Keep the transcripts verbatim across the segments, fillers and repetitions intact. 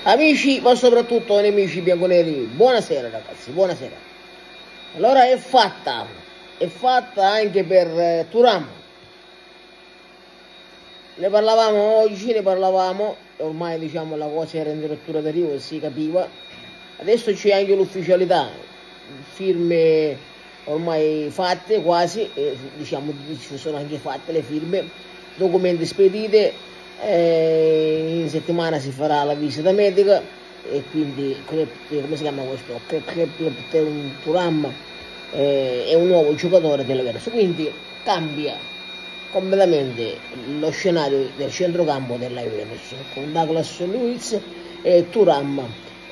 Amici, ma soprattutto nemici bianconeri, buonasera ragazzi, buonasera. Allora è fatta, è fatta anche per eh, Thuram. Ne parlavamo oggi, ne parlavamo, ormai diciamo la cosa era in rottura d'arrivo e si capiva. Adesso c'è anche l'ufficialità, firme ormai fatte quasi, eh, diciamo ci sono anche fatte le firme, documenti spedite. Eh, in settimana si farà la visita medica e quindi come si chiama questo? Thuram eh, è un nuovo giocatore della Juventus, quindi cambia completamente lo scenario del centrocampo della Juventus con Douglas Luiz e Thuram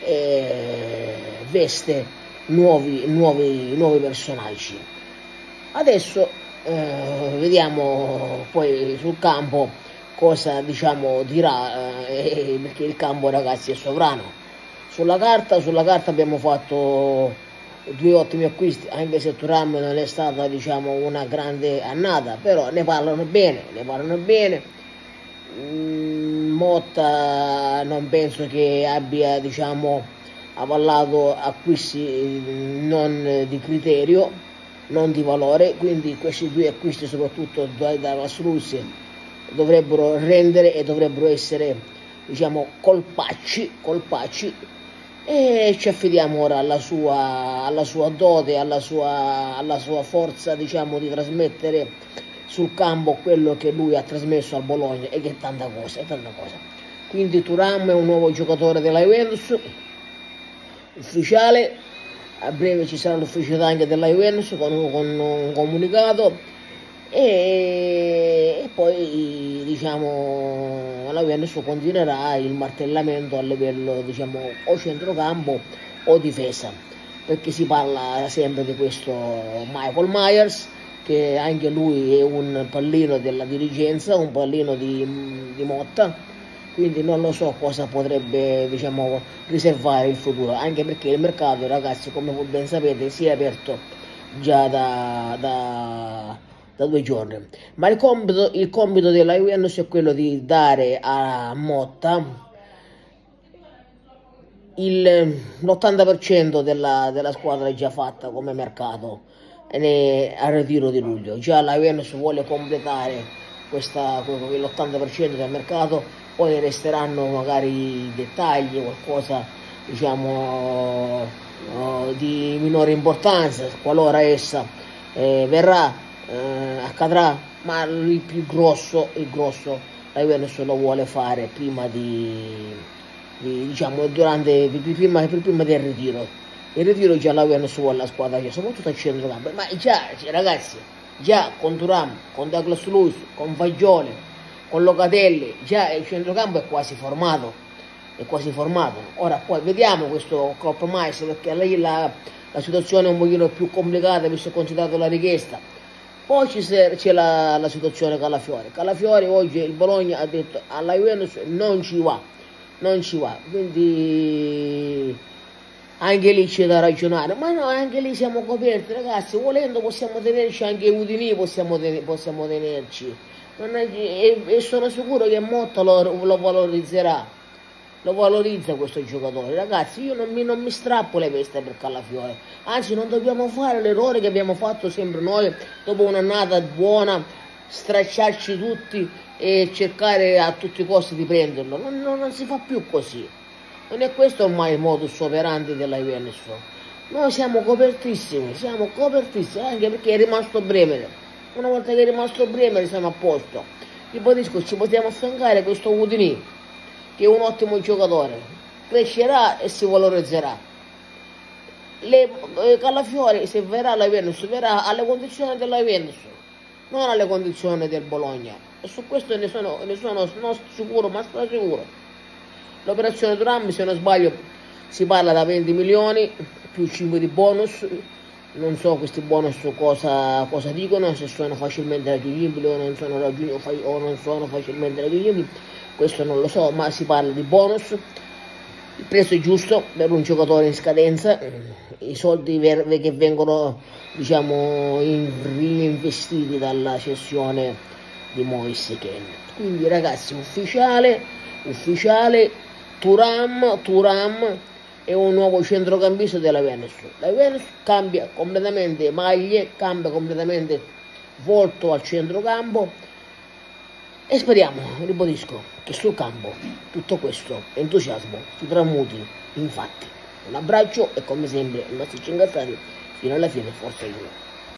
eh, veste nuovi, nuovi, nuovi personaggi. Adesso eh, vediamo poi sul campo cosa diciamo dirà eh, perché il campo ragazzi è sovrano. Sulla carta, sulla carta abbiamo fatto due ottimi acquisti, anche se Thuram non è stata diciamo una grande annata, però ne parlano bene, ne parlano bene. Mm, Motta non penso che abbia diciamo avallato acquisti non di criterio, non di valore, quindi questi due acquisti soprattutto da, da Vaslus dovrebbero rendere e dovrebbero essere diciamo colpacci, colpacci e ci affidiamo ora alla sua, alla sua dote, alla sua, alla sua forza diciamo di trasmettere sul campo quello che lui ha trasmesso al Bologna e che è tanta cosa, è tanta cosa. Quindi Thuram è un nuovo giocatore della Juventus, ufficiale, a breve ci sarà l'ufficialità anche della Juventus con, con un comunicato. E, e poi diciamo la Juventus continuerà il martellamento a livello diciamo o centrocampo o difesa, perché si parla sempre di questo Michael Myers che anche lui è un pallino della dirigenza, un pallino di, di Motta, quindi non lo so cosa potrebbe diciamo riservare il futuro, anche perché il mercato ragazzi come voi ben sapete si è aperto già da, da da due giorni, ma il compito, il compito della Juventus è quello di dare a Motta l'ottanta per cento della, della squadra è già fatta come mercato ne, al ritiro di luglio. Già la Juventus vuole completare l'ottanta per cento del mercato, poi resteranno magari i dettagli, qualcosa diciamo uh, di minore importanza qualora essa eh, verrà. Eh, accadrà, ma il più grosso, il grosso la Juventus lo vuole fare prima di, di diciamo durante prima, prima del ritiro. Il ritiro già la Juventus vuole la squadra, soprattutto al centrocampo, ma già ragazzi, già con Thuram, con Douglas Luiz, con Fagioli, con Locatelli, già il centrocampo è quasi formato, è quasi formato. Ora poi vediamo questo compromesso perché lì la, la situazione è un pochino più complicata visto considerato la richiesta. Poi c'è la, la situazione Calafiori. Calafiori oggi il Bologna ha detto alla Juventus non ci va, non ci va, quindi anche lì c'è da ragionare, ma no, anche lì siamo coperti ragazzi, volendo possiamo tenerci anche Udinese, possiamo, ten possiamo tenerci, non è, e, e sono sicuro che Motta lo, lo valorizzerà. Lo valorizza questo giocatore, ragazzi. Io non mi, non mi strappo le veste per Calafiori, anzi non dobbiamo fare l'errore che abbiamo fatto sempre noi dopo un'annata buona, stracciarci tutti e cercare a tutti i costi di prenderlo. Non, non, non si fa più così, non è questo ormai il modus operandi della Juventus. Noi siamo copertissimi, siamo copertissimi, anche perché è rimasto Bremer. Una volta che è rimasto Bremer siamo a posto. Ribadisco, ci possiamo affiancare questo Udinese che è un ottimo giocatore, crescerà e si valorizzerà. Le, eh, Calafiori se verrà alla Juventus verrà alle condizioni della Juventus, non alle condizioni del Bologna, e su questo ne sono, ne sono non sicuro, ma sono sicuro. L'operazione Thuram, se non sbaglio, si parla da venti milioni più cinque di bonus. Non so questi bonus cosa, cosa dicono, se sono facilmente raggiungibili o non sono, raggiungibili, o non sono facilmente raggiungibili, questo non lo so, ma si parla di bonus. Il prezzo è giusto per un giocatore in scadenza, i soldi che vengono diciamo reinvestiti dalla cessione di Moise Kean. Quindi ragazzi, ufficiale, ufficiale Thuram, Thuram è un nuovo centrocampista della Venus. La Venus cambia completamente maglie, cambia completamente volto al centrocampo e speriamo, ribadisco, che sul campo tutto questo entusiasmo si tramuti in fatti. Un abbraccio e come sempre i massicci incazzati fino alla fine, forza Juve.